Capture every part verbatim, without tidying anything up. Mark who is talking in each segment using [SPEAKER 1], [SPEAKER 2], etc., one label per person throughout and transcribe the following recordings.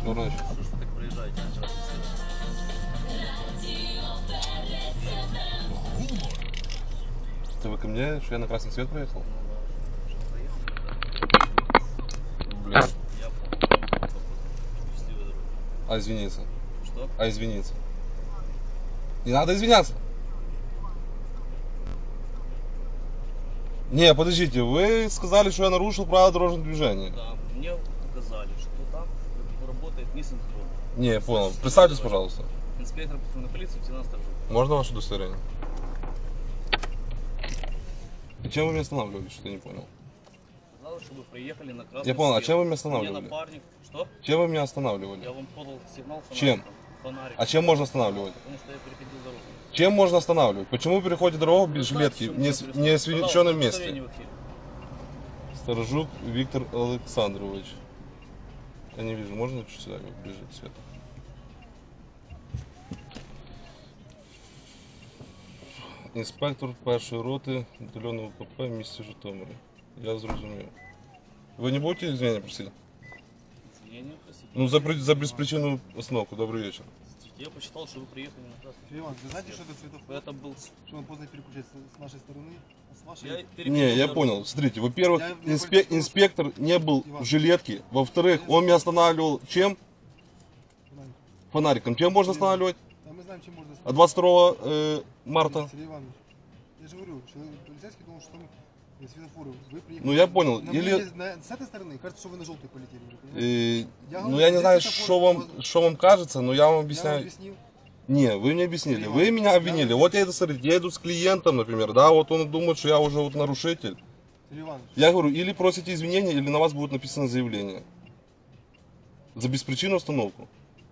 [SPEAKER 1] Петрович.
[SPEAKER 2] Что ж вы так проезжаете?
[SPEAKER 1] Ты вы ко мне, что я на красный свет проехал? Блин.
[SPEAKER 2] Я понял. Счастливой дороги.
[SPEAKER 1] А извиниться?
[SPEAKER 2] Что?
[SPEAKER 1] А извиниться? Не надо извиняться. Не, подождите, вы сказали, что я нарушил правила дорожного движения.
[SPEAKER 2] Да, мне указали, что там работает несинхрон.
[SPEAKER 1] Не, я понял. Представьтесь, пожалуйста.
[SPEAKER 2] Инспектор патрульной полиции лейтенант Старжук.
[SPEAKER 1] Можно ваше удостоверение? И чем вы меня останавливали, что я не понял?
[SPEAKER 2] Сказал, чтобы приехали на красный
[SPEAKER 1] Я понял, а
[SPEAKER 2] свет.
[SPEAKER 1] чем вы меня
[SPEAKER 2] Мне
[SPEAKER 1] останавливали?
[SPEAKER 2] напарник. Что?
[SPEAKER 1] Чем вы меня останавливали?
[SPEAKER 2] Я вам подал сигнал фонариком.
[SPEAKER 1] Чем?
[SPEAKER 2] Фонарик.
[SPEAKER 1] А чем можно останавливать?
[SPEAKER 2] Потому что я переходил дорогу.
[SPEAKER 1] Чем можно останавливать? Почему вы переходите дорогу без жилетки в не- неосвещенном месте? Старожук Виктор Александрович. Я не вижу, можно чуть сюда ближе к свету? Інспектор першої роти батальйону УПП в місті Житомирі. Я зрозумів. Ви не будете извинения просить?
[SPEAKER 2] Извинения просить.
[SPEAKER 1] Ну, за, при- за беспричинную остановку. Добрый вечер.
[SPEAKER 2] Я посчитал, что вы приехали на красный свет.
[SPEAKER 3] Иван, вы знаете, что это светофор?
[SPEAKER 2] Это был...
[SPEAKER 3] Что он поздно переключать с с нашей стороны, а с вашей...
[SPEAKER 2] Я
[SPEAKER 1] Не,
[SPEAKER 2] переходил
[SPEAKER 1] я
[SPEAKER 2] дорогу.
[SPEAKER 1] понял. Смотрите, во-первых,
[SPEAKER 3] Я-
[SPEAKER 1] инспе- инспектор не был в жилетке. Во-вторых, он меня останавливал чем?
[SPEAKER 3] Фонарик.
[SPEAKER 1] Фонариком. Чем можно останавливать?
[SPEAKER 3] Да мы знаем, чем можно...
[SPEAKER 1] А двадцать второго э, марта?
[SPEAKER 3] Сергей Иванович, я же говорю, что полицейский думал, что мы светофоры. Вы приехали...
[SPEAKER 1] Ну, я понял.
[SPEAKER 3] На-
[SPEAKER 1] Или-
[SPEAKER 3] на- на- с этой стороны кажется, что вы на желтый полетели. вы понимаете?
[SPEAKER 1] Э,
[SPEAKER 3] Я
[SPEAKER 1] ну,
[SPEAKER 3] говорю,
[SPEAKER 1] я не
[SPEAKER 3] здесь
[SPEAKER 1] знаю,
[SPEAKER 3] светофор
[SPEAKER 1] что вам,
[SPEAKER 3] возле-
[SPEAKER 1] что вам кажется, но я вам
[SPEAKER 3] Я вам
[SPEAKER 1] объясняю.
[SPEAKER 3] объяснил.
[SPEAKER 1] Не, вы мне объяснили.
[SPEAKER 3] Сергей
[SPEAKER 1] Вы
[SPEAKER 3] Иванович,
[SPEAKER 1] меня
[SPEAKER 3] я
[SPEAKER 1] обвинили.
[SPEAKER 3] вам-
[SPEAKER 1] Вот я иду, смотрите, я иду с клиентом, например, да, вот он думает, что я уже вот нарушитель.
[SPEAKER 3] Сергей Иванович,
[SPEAKER 1] Я говорю, или просите извинения, или на вас будет написано заявление. За беспричинную остановку.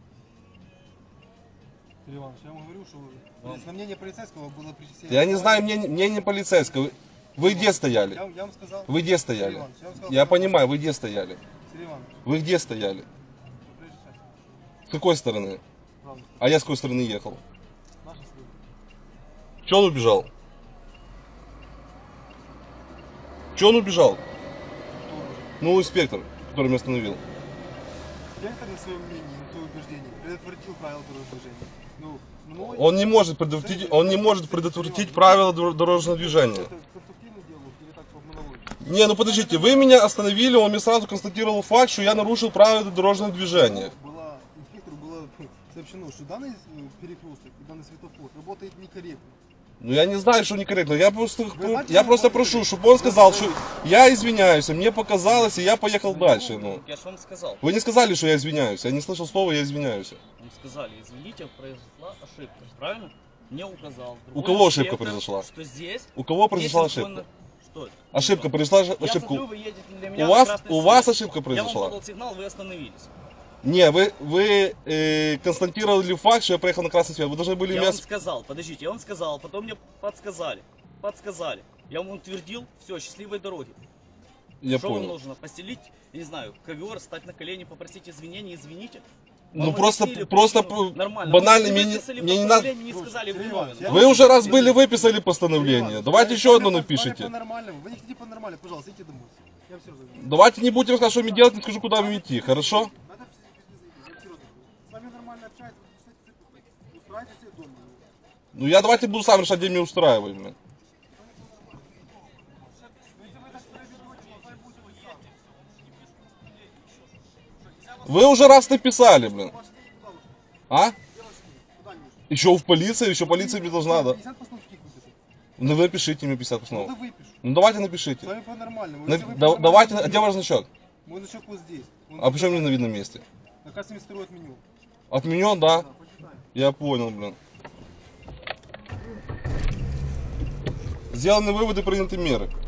[SPEAKER 3] Сергей Иванович, я вам говорю, что
[SPEAKER 2] Вам-
[SPEAKER 3] на мнение полицейского было причисление...
[SPEAKER 1] Я не знаю, мне, мне не полицейского. Вы- Вы где стояли?
[SPEAKER 3] Я, я вам сказал...
[SPEAKER 1] Вы где стояли?
[SPEAKER 3] Сергей Иванович, я вам сказал,
[SPEAKER 1] Я
[SPEAKER 3] что-
[SPEAKER 1] понимаю, вы где стояли?
[SPEAKER 3] Сергей Иванович,
[SPEAKER 1] Вы где стояли?
[SPEAKER 3] вы проезжаете.
[SPEAKER 1] С какой стороны?
[SPEAKER 3] Правда,
[SPEAKER 1] А я с какой стороны ехал?
[SPEAKER 3] с нашей стороны.
[SPEAKER 1] Че он убежал? Че он убежал?
[SPEAKER 3] Кто уже?
[SPEAKER 1] Ну, инспектор, который меня остановил.
[SPEAKER 3] Инспектор на своем мнении, на свое убеждение, предотвратил правила дорожного движения. Ну, мной...
[SPEAKER 1] Он не может предотвратить, он не может предотвратить правила дор- дорожного движения.
[SPEAKER 3] Это конструктивный диалог или так по монологу?
[SPEAKER 1] Не, ну подождите, вы меня остановили, он мне сразу констатировал факт, что я нарушил правила дорожного движения.
[SPEAKER 3] Было, инспектору было сообщено, что данный э, перекресток и данный светофор работает некорректно.
[SPEAKER 1] Ну я не знаю, что некорректно. Я просто,
[SPEAKER 3] знаете,
[SPEAKER 1] я
[SPEAKER 3] что
[SPEAKER 1] просто
[SPEAKER 3] вы
[SPEAKER 1] прошу,
[SPEAKER 3] говорите?
[SPEAKER 1] чтобы он
[SPEAKER 3] Вы
[SPEAKER 1] сказал,
[SPEAKER 3] знаете,
[SPEAKER 1] что я извиняюсь, мне показалось, и я поехал дальше. Ну.
[SPEAKER 2] Я же вам сказал.
[SPEAKER 1] Вы не сказали, что я извиняюсь. Я не слышал слова, я извиняюсь.
[SPEAKER 2] Вам сказали, извините, произошла ошибка. Правильно? Мне указал.
[SPEAKER 1] У
[SPEAKER 2] другой
[SPEAKER 1] кого ошибка
[SPEAKER 2] инспектор,
[SPEAKER 1] произошла?
[SPEAKER 2] Что здесь...
[SPEAKER 1] У кого произошла
[SPEAKER 2] несинхронно-
[SPEAKER 1] ошибка?
[SPEAKER 2] Что это?
[SPEAKER 1] Ошибка произошла,
[SPEAKER 2] Я
[SPEAKER 1] ошибка.
[SPEAKER 2] смотрю, вы едете для
[SPEAKER 1] У
[SPEAKER 2] меня на
[SPEAKER 1] вас,
[SPEAKER 2] красный
[SPEAKER 1] у
[SPEAKER 2] свет.
[SPEAKER 1] вас ошибка
[SPEAKER 2] Я вам
[SPEAKER 1] произошла?
[SPEAKER 2] подал сигнал, вы остановились.
[SPEAKER 1] Не, вы, вы э, констатировали факт, что я проехал на красный свет. Вы должны были
[SPEAKER 2] Я
[SPEAKER 1] меня...
[SPEAKER 2] вам сказал, подождите, я вам сказал, потом мне подсказали. Подсказали. Я вам утвердил, все, счастливой дороги.
[SPEAKER 1] Я
[SPEAKER 2] Что вам
[SPEAKER 1] понял.
[SPEAKER 2] нужно? Постелить, я не знаю, ковер, стать на колени, попросить извинения, извините?
[SPEAKER 1] Ну
[SPEAKER 2] Вам
[SPEAKER 1] просто,
[SPEAKER 2] объяснили,
[SPEAKER 1] просто
[SPEAKER 2] почему?
[SPEAKER 1] п-
[SPEAKER 2] Нормально.
[SPEAKER 1] банально,
[SPEAKER 2] Вы
[SPEAKER 1] мне, не-
[SPEAKER 2] выписали
[SPEAKER 1] мне не надо...
[SPEAKER 2] постановление, не сказали,
[SPEAKER 3] Сергей
[SPEAKER 2] виновен.
[SPEAKER 3] Иванович, я
[SPEAKER 1] Вы уже раз были, выписали постановление. Давайте еще одно напишите.
[SPEAKER 3] По-нормальному. Вы не хотите по-нормальному, пожалуйста, идите домой. Я все разговариваю.
[SPEAKER 1] Давайте не будете рассказывать, что мне делать, не скажу, куда мне идти, хорошо?
[SPEAKER 3] Надо все без визы, я все разговариваю. С вами нормально общается, кстати, устраивайте себе дома.
[SPEAKER 1] Ну я давайте буду сам решать, где меня устраивать, блин. Вы уже раз написали, блин. А? Еще в полиции, еще полиция мне должна, да?
[SPEAKER 3] пятьдесят постановок каких выписать?
[SPEAKER 1] Ну вы напишите мне пятьдесят
[SPEAKER 3] Ну
[SPEAKER 1] постановок.
[SPEAKER 3] да выпишу.
[SPEAKER 1] Ну давайте
[SPEAKER 3] С
[SPEAKER 1] напишите.
[SPEAKER 3] вами по-нормальному.
[SPEAKER 1] На-
[SPEAKER 3] Если вы
[SPEAKER 1] да-
[SPEAKER 3] по-нормальному,
[SPEAKER 1] давайте, а где ваш значок?
[SPEAKER 3] мой значок вот здесь. Он
[SPEAKER 1] А почему не на видном месте?
[SPEAKER 3] на кассе второй отменил.
[SPEAKER 1] Отменен, да?
[SPEAKER 3] Да, почитай.
[SPEAKER 1] Я понял, блин. Сделаны выводы, приняты меры.